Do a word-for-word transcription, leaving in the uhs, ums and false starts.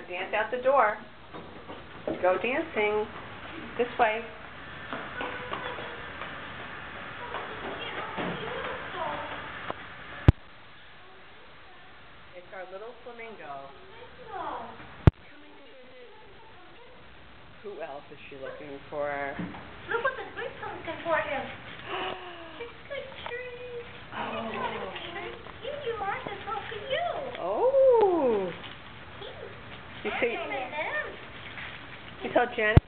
dance out the door. Go dancing. This way. It's our little flamingo. Who else is she looking for? Look what the grapes are looking for him. It's the tree. Oh. Here you are. That's all for you. Oh. You see, you told Janet.